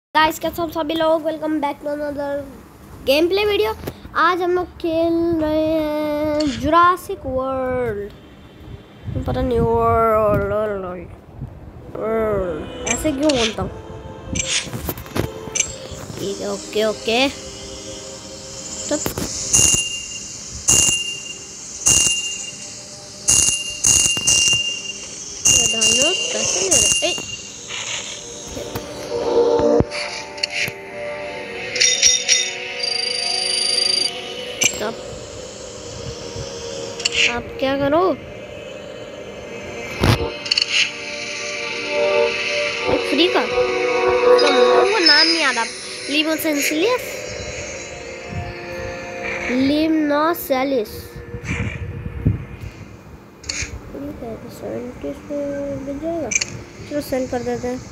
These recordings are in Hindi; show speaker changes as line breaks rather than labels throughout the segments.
गाइस कैसे सब सभी लोग welcome back to another game play video. आज हम लोग खेल रहे हैं जुरासिक वर्ल्ड। पता नहीं वर्ल्ड ऐसे क्यों बोलता हूँ। ठीक है, ओके ओके। कैसे ले रहे? आप क्या करो, एक फ्री का वो नाम नहीं याद। आप लिमोसेंसिलियस लिमनोसेलिस मिल जाएगा। चलो सेंड कर देते हैं,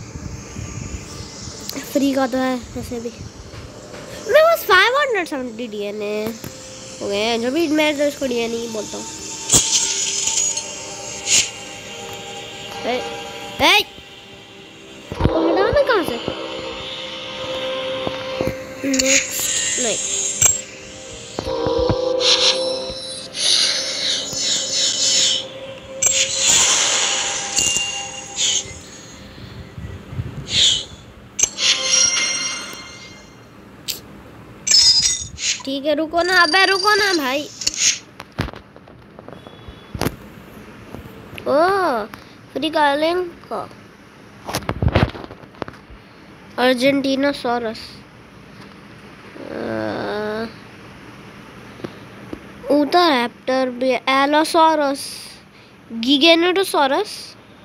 फ्री का तो है वैसे भी। मेरे पास 570 डीएनए हो गए हैं, जो भी मैं तो इसको डीएनए ही बोलता हूँ। हटाना कहाँ से? नेक्स्ट नहीं, ठीक है रुको ना, अबे रुको ना भाई। ओ फ्री का link Argentinosaurus, Utahraptor, Allosaurus, Giganotosaurus.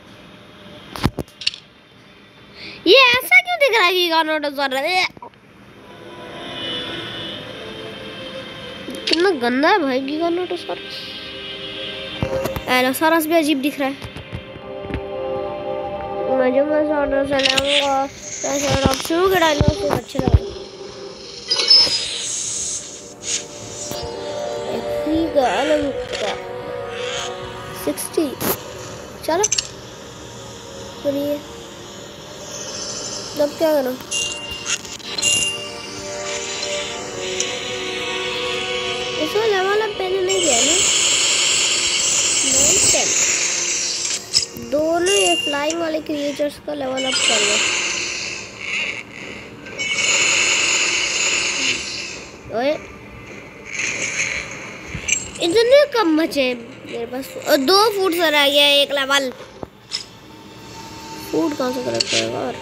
ये ऐसा क्यों दिख रहा है गिगानोटोसॉरस? कितना गंदा है भाई गिगानोटोसॉरस। एलोसॉरस भी अजीब दिख रहा है। मुझे मज़ा से लाऊंगा आप शुरू के डायनासोर अच्छे लगे। एक अलग 60 चलो सुनिए, तब क्या करूं? इसमें लेवल अप मैंने नहीं किया ना। दोनों ये फ्लाइंग वाले क्रिएचर्स का लेवल अप कर लो। ओए इतने कम बचे मेरे पास, 2 फूड से रह गया एक लेवल। फूड कहाँ से करेक्ट करेगा? और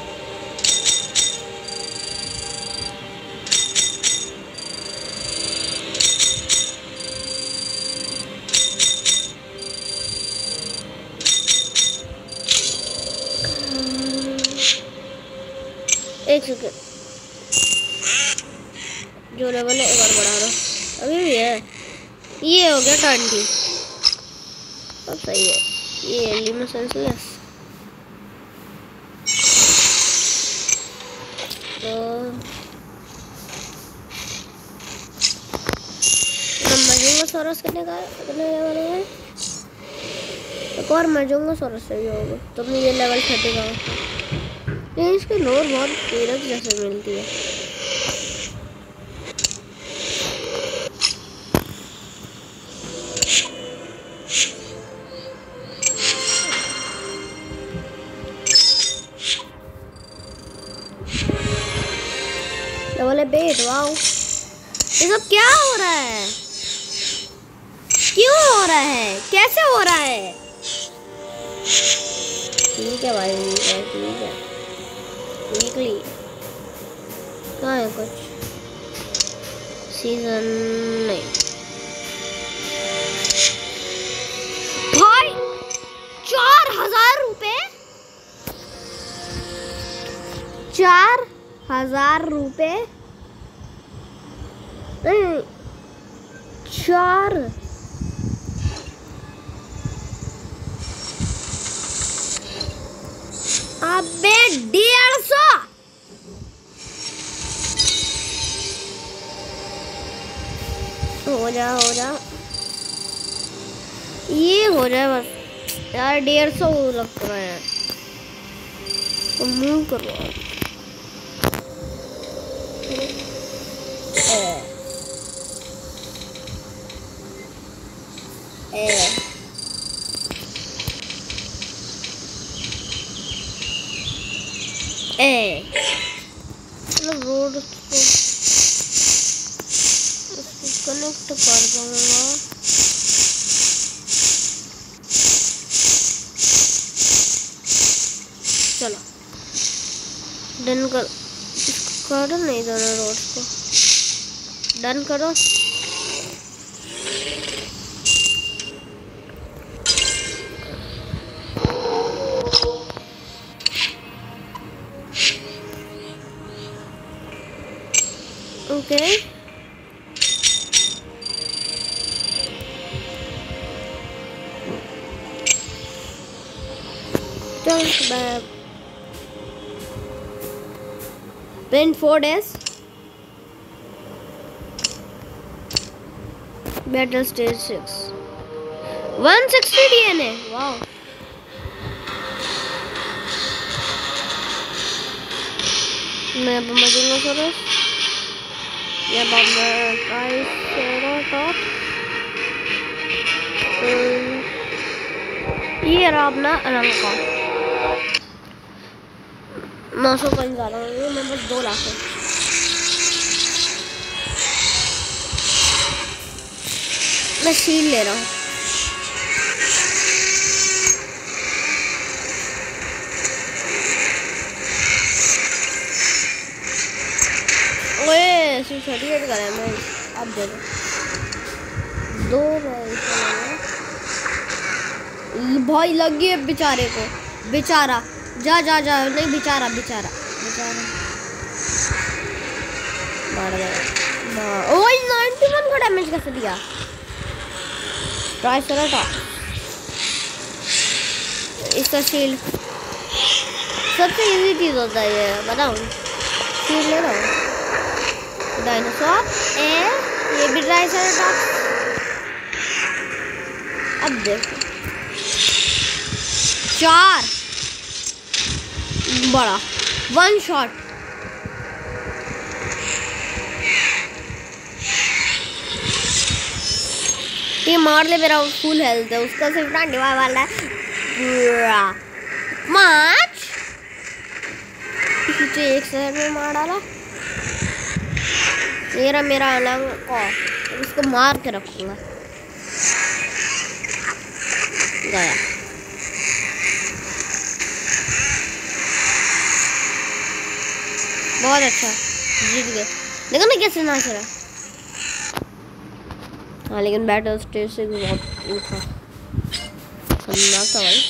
एक सेकंड, जो लेवल है एक और बढ़ा दो। अभी भी है, ये हो गया 20। अब सही है। ये लिमोसेंसिलियस तो मर्जोंगोसॉरस कितने लेवल है? एक और मर्जोंगोसॉरस सही होगा तो अपनी ये लेवल 30 का। ये इसकी नोर बहुत तेरह जैसे मिलती है। लेवल बेट, वाओ ये सब क्या हो रहा है? क्यों हो रहा है? कैसे हो रहा है? ठीक है भाई, ठीक है। वीकली कहाँ है कुछ? सीजन नहीं भाई, 4000 रुपए, 4000 रुपए नहीं, 4 अबे 150 हो जा ये हो जाए बस यार। 150 लग रहा है तो मूव करो। मतलब रोड को कनेक्ट कर दूंगा। चलो डन करो नहीं दोनों रोड को डन करो। ओके चल Print 4 days. Battle stage 6. 160 DNA. Wow. मैं अब मजूंगा सर। ये अब मैं ट्राइसेराटॉप। ये रहा अपना रंग का 900 कॉइन ज़्यादा होंगे। मैं बस 2 लाख है। मैं शील ले रहा हूँ। ओए 38 का है। मैं अब दे दो 2 भाई लग गई है बेचारे को। बेचारा जा जा जा नहीं बेचारा बेचारा बेचारा मार गया। ओए 91 का डैमेज कैसे दिया? ट्राइसेराटॉप इसका शील्ड सबसे इजी चीज होता है ये बताऊं। शील्ड ले रहा हूँ डायनासोर ये भी ट्राइसेराटॉप। अब देखो 4 बड़ा 1 शॉट। ये मार ले मेरा फुल हेल्थ है उसका सिर्फ 95 वाला है। माच पीछे एक शहर में मार डाला। मेरा अलग को उसको मार के रखूंगा। गया बहुत अच्छा जीत गए। देखो ना कैसे नाच रहा है। हाँ लेकिन बैटल स्टेज से भी बहुत था खतरनाक था भाई।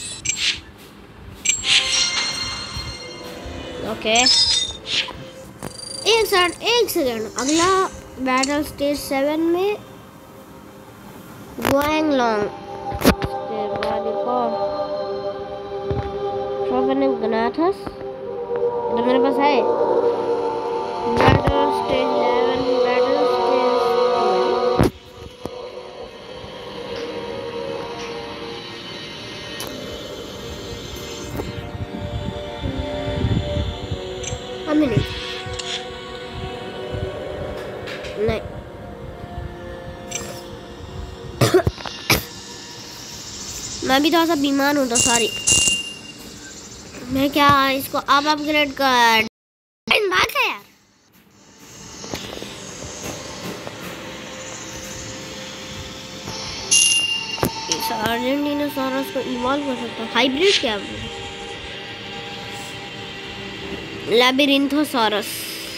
ओके एक सेकंड अगला बैटल स्टेज 7 में गुआंगलोंग गनाथस तो मेरे पास है। बैटल स्टेज 11 बैटल स्टेज 12 हमें नहीं मैं भी थोड़ा सा बीमार हूँ तो सॉरी। मैं क्या इसको अब अपग्रेड कर बात है यार। इस अर्जेंटीनोसॉरस को इवॉल्व कर सकता हूँ। हाइब्रिड क्या लैबिरिंथोसॉरस।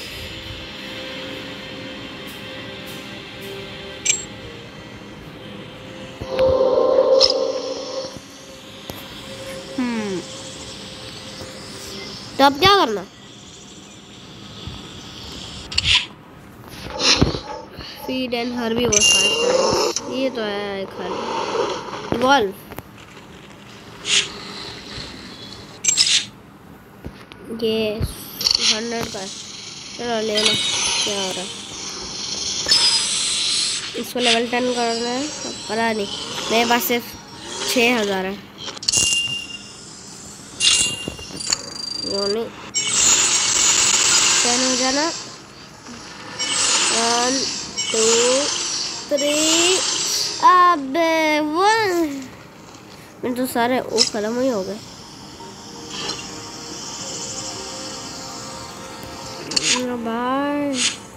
तो अब क्या करना? Feed and herbivores 5 times. ये तो है खाली इवॉल्व। ये 100 का चलो ले लो। क्या हो रहा है? इसको लेवल 10 करना है। पता नहीं मेरे पास सिर्फ 6000 है। वो नहीं 10 हो जाना। 1 2 3 अब 1 मेरे तो सारे वो खत्म ही हो गए। भाई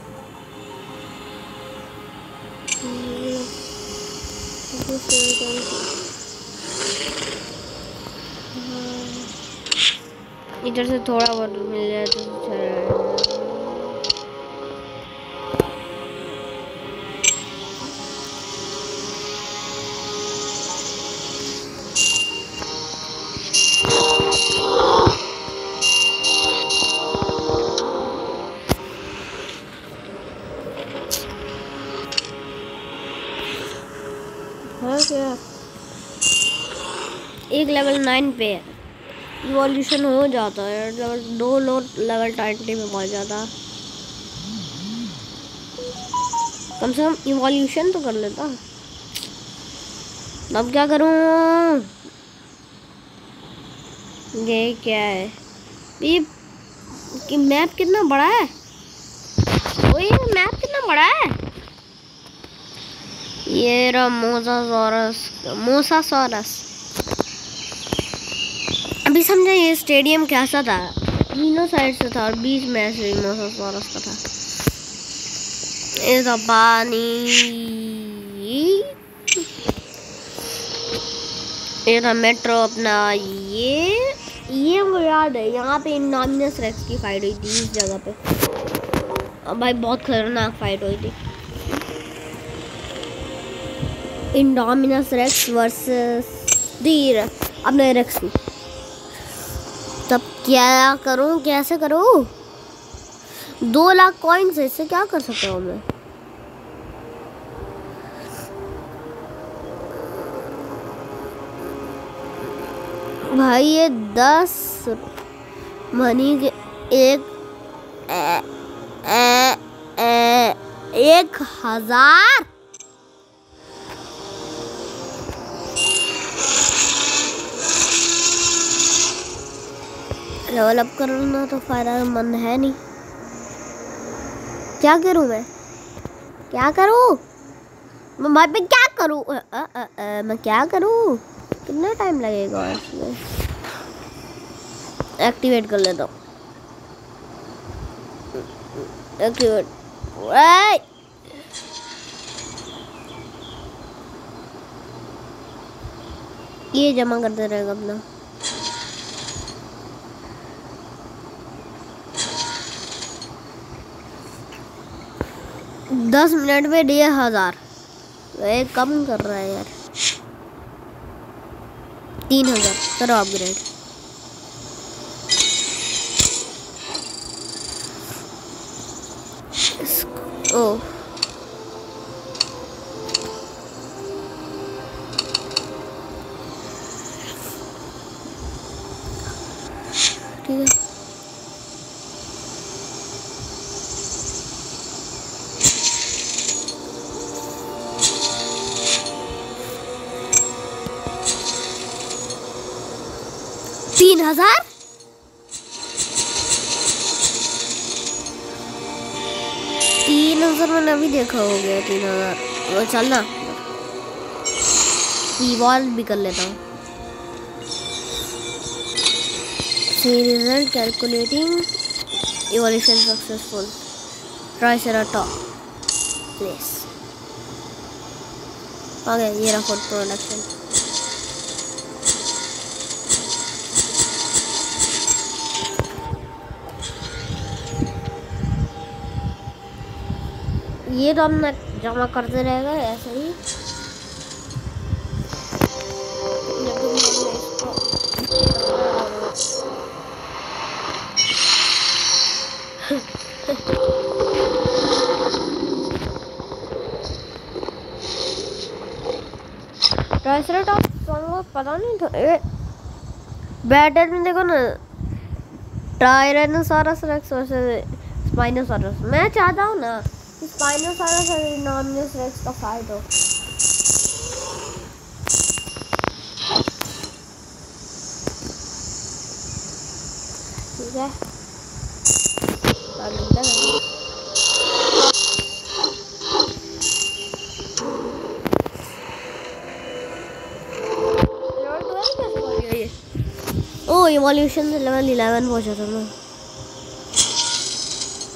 इधर से थोड़ा बहुत मिल जाए तो अच्छा रहेगा। हाँ क्या एक लेवल 9 पे है, इवोल्यूशन हो जाता है, लेवल 2 लेवल 20 में पहुंच जाता। कम से कम इवोल्यूशन तो कर लेता। अब क्या करूं? ये क्या है? ये कि मैप कितना बड़ा है? ओए मैप कितना बड़ा है? ये रहा मोसासॉरस। अभी समझा ये स्टेडियम कैसा था, तीनों साइड से था और बीच में ऐसे मोसासॉरस का था। ये तो पानी, ये था मेट्रो अपना। ये हमको याद है, यहाँ पे इनडोमिनस रेक्स की फाइट हुई थी इस जगह पे। अब भाई बहुत खतरनाक फाइट हुई थी, इनडोमिनस रेक्स वर्सेस दी अपने रेक्स की। तब क्या करूं, कैसे करूं? 2 लाख कॉइन्स है, इससे क्या कर सकता हूँ मैं? भाई ये 10 मनी के 1000 लेवल अप करना तो फायदेमंद है नहीं। क्या करूं मैं? क्या करूं मैं भाई पे? क्या करूं? मैं क्या करूं? कितना टाइम लगेगा इसमें? एक्टिवेट कर लेता हूँ। एक्टिवेट। ये जमा करते रहेगा अपना। दस मिनट में 1000 कम कर रहा है यार। 3000 करो अपग्रेड। ओह ठीक है। तीन 3000 मैंने अभी देखा हो गया। 3000 चलना इवॉल्व भी कर लेता हूँ। Result calculating evolution successful. Triceratops place आ गया। ये रहा फूड प्रोडक्शन। ये तो हम जमा करते रहेगा ऐसे ही। ट्राइसेराटॉप्स पता नहीं था। बैटल में देखो ना, टायरेनोसॉरस रेक्स वर्सेस स्पाइनोसॉरस। मैं चाहता हूँ ना स्पाइनोसॉरस और इनडोमिनस रेक्स का फाइट हो। ठीक है ओ इवोल्यूशन से लेवल 11 पहुंचा था मैं।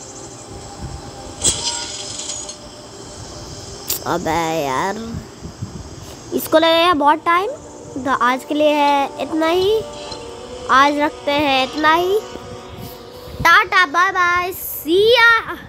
अबे यार, इसको लगेगा बहुत टाइम। तो आज के लिए है इतना ही, आज रखते हैं इतना ही। टाटा बाय बाय, सी या।